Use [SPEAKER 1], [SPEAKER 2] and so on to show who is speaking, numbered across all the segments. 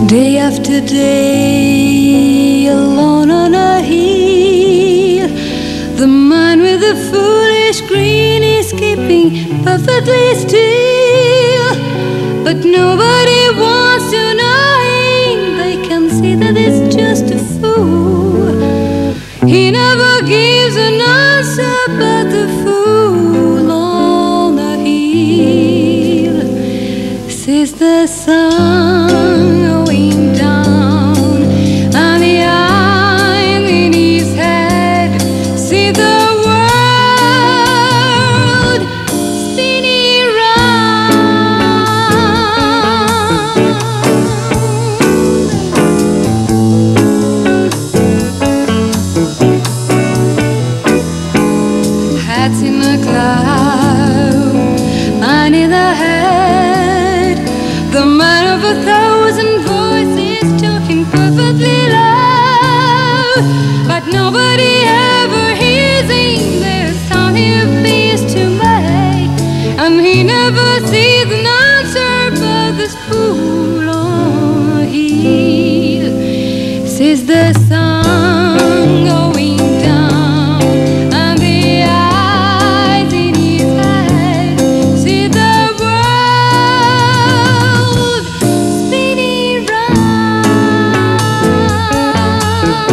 [SPEAKER 1] Day after day, alone on a hill, the man with the foolish grin is keeping perfectly still. But nobody wants to know him. They can see that it's just a fool. He never gives an answer, but the fool on the hill sees the sun going down, and the eyes in his head see the world spinning round. Hats in the cloud, and in the head, the man of 1,000 voices talking perfectly loud. But nobody ever hears him. There's sound he appears to make, and he never sees an answer. But this fool on the hill sees the sun going down, and the eyes in his head see the world spinning round.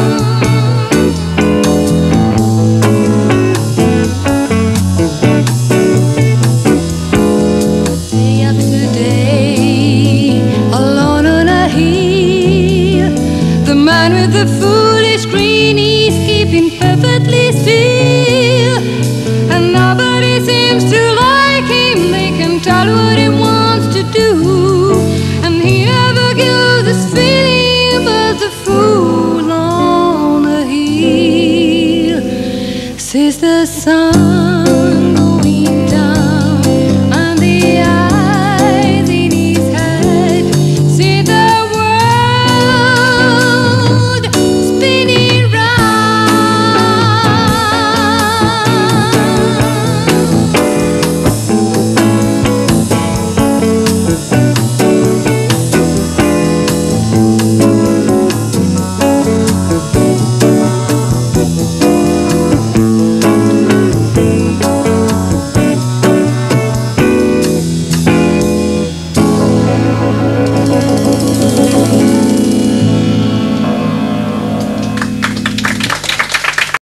[SPEAKER 1] Day after day, alone on a hill, the man with the foolish grin is keeping perfectly still, and nobody seems to